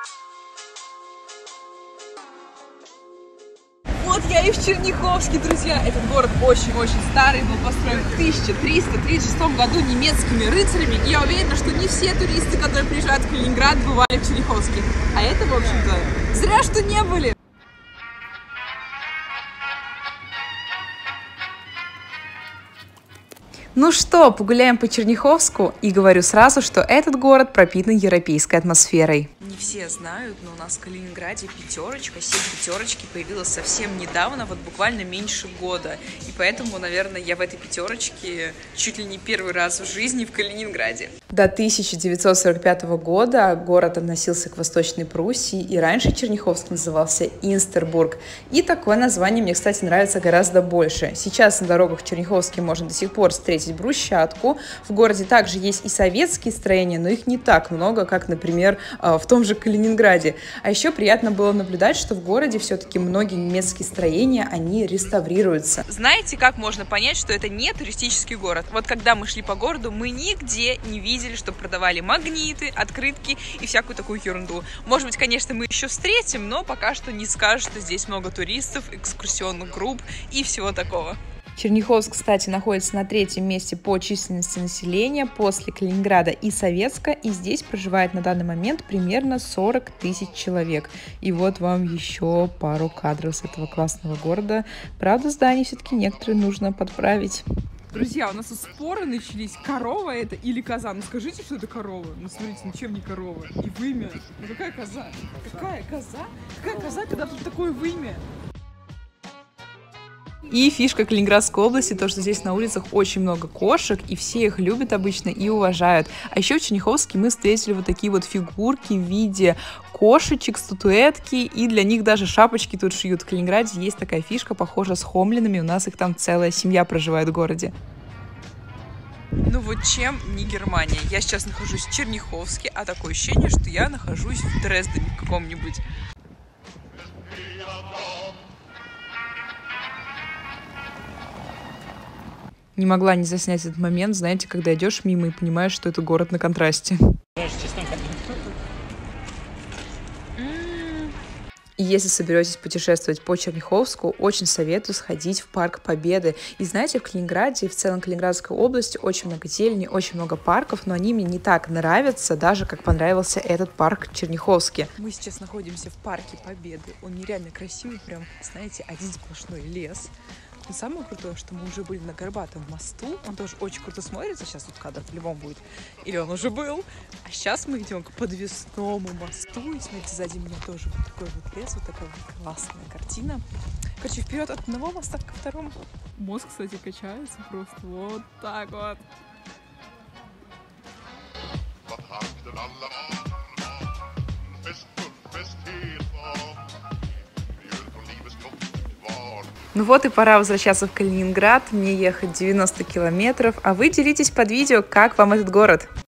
Вот я и в Черняховске, друзья. Этот город очень-очень старый, был построен в 1336 году немецкими рыцарями. И я уверена, что не все туристы, которые приезжают в Калининград, бывали в Черняховске. А это, в общем-то, зря, что не были. Ну что, погуляем по Черняховску, и говорю сразу, что этот город пропитан европейской атмосферой. Не все знают, но у нас в Калининграде пятерочка, сеть пятерочки появилась совсем недавно, вот буквально меньше года. И поэтому, наверное, я в этой пятерочке чуть ли не первый раз в жизни в Калининграде. До 1945 года город относился к Восточной Пруссии, и раньше Черняховск назывался Инстербург. И такое название мне, кстати, нравится гораздо больше. Сейчас на дорогах в Черняховске можно до сих пор встретить брусчатку. В городе также есть и советские строения, но их не так много, как, например, в том же Калининграде. А еще приятно было наблюдать, что в городе все-таки многие немецкие строения, они реставрируются. Знаете, как можно понять, что это не туристический город? Вот когда мы шли по городу, мы нигде не видели, что продавали магниты, открытки и всякую такую ерунду. Может быть, конечно, мы еще встретим, но пока что не скажут, что здесь много туристов, экскурсионных групп и всего такого. Черняховск, кстати, находится на третьем месте по численности населения после Калининграда и Советска, и здесь проживает на данный момент примерно 40 тысяч человек. И вот вам еще пару кадров с этого классного города. Правда, здания все-таки некоторые нужно подправить. Друзья, у нас тут споры начались. Корова это или коза? Ну скажите, что это корова. Ну смотрите, ничем не корова. И вымя. Ну какая коза? Какая коза? Какая коза, когда тут такое вымя? И фишка Калининградской области, то, что здесь на улицах очень много кошек, и все их любят обычно и уважают. А еще в Черняховске мы встретили вот такие вот фигурки в виде кошечек, статуэтки, и для них даже шапочки тут шьют. В Калининграде есть такая фишка, похожа с хомлинами, у нас их там целая семья проживает в городе. Ну вот чем не Германия? Я сейчас нахожусь в Черняховске, а такое ощущение, что я нахожусь в Дрездене каком-нибудь. Не могла не заснять этот момент, знаете, когда идешь мимо и понимаешь, что это город на контрасте. И если соберетесь путешествовать по Черняховску, очень советую сходить в Парк Победы. И знаете, в Калининграде и в целом Калининградской области очень много зелени, очень много парков, но они мне не так нравятся, даже как понравился этот парк в Черняховске. Мы сейчас находимся в Парке Победы. Он нереально красивый, прям, знаете, один сплошной лес. Но самое крутое, что мы уже были на Горбатом мосту. Он тоже очень круто смотрится. Сейчас тут кадр по-любому будет. Или он уже был. А сейчас мы идем к подвесному мосту. И смотрите, сзади меня тоже вот такой вот лес. Вот такая вот классная картина. Короче, вперед от одного моста ко второму. Мозг, кстати, качается просто вот так вот. Ну вот и пора возвращаться в Калининград, мне ехать 90 километров, а вы делитесь под видео, как вам этот город.